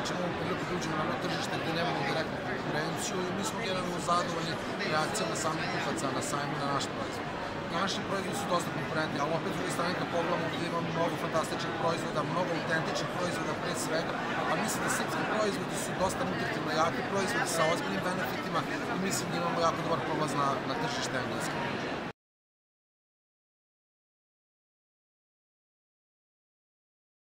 ćemo u priliku da uđemo na tržište gde nemamo direktnu konkurenciju i mi smo generalno zadovoljni reakcijama samih kupaca na sajmu na naš proizvod. Naši proizvodi su dosta konkurentni, ali opet s druge strane kad pogledamo gdje imamo mnogo fantastičnih proizvoda, mnogo autentičnih proizvoda pre svega, a mislim da srpski proizvodi su dosta nutritivno jaki proizvodi sa ozbiljnim benefitima i mislim da imamo jako dobar prolaz na tržište engleske.